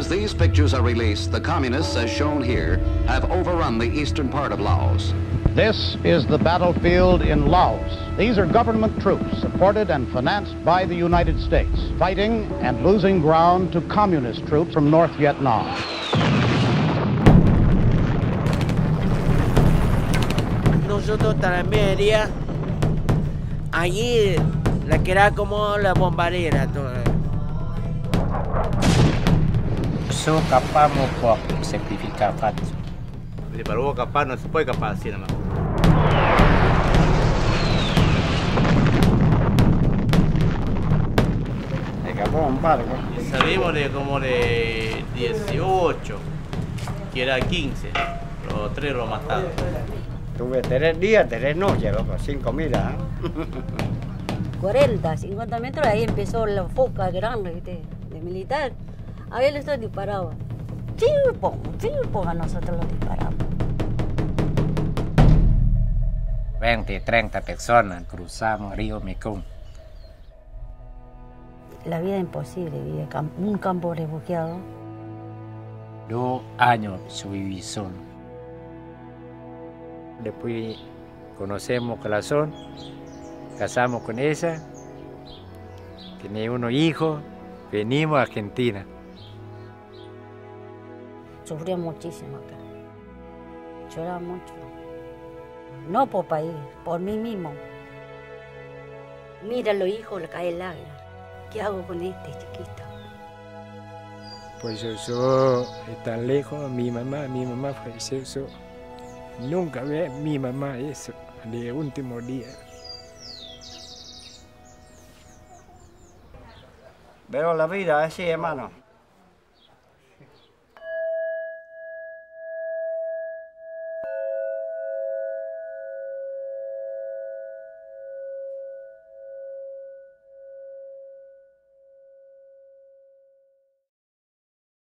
these pictures are released, the communists, as shown here, have overrun the eastern part of Laos. This is the battlefield in Laos. These are government troops supported and financed by the United States, fighting and losing ground to communist troops from North Vietnam. Nosotros también allí la que era como la bombardera toda. So capamos por sacrificar fatos. Para vos capaz no se puede capaz así nomás. Acabó un barco. Salimos de como de 18, que era 15. Los 3 lo mataron. Tuve 3 días, 3 noches, loco, sin comida. 40, 50 metros, ahí empezó la foca grande, ¿viste? De militar. A él esto disparaba. Chilpo, a nosotros lo disparamos. 20, 30 personas cruzamos Río Mekong. La vida imposible, vive un campo refugiado. 2 años viví solo. Después conocemos Corazón, casamos con ella, tenía unos hijos, venimos a Argentina. Sufría muchísimo acá. Lloraba mucho. No por país, por mí mismo. Mira los hijos, le cae lágrimas. ¿Qué hago con este chiquito? Pues yo tan lejos, mi mamá falleció. Nunca ve a mi mamá eso, de último día. Veo la vida así, hermano.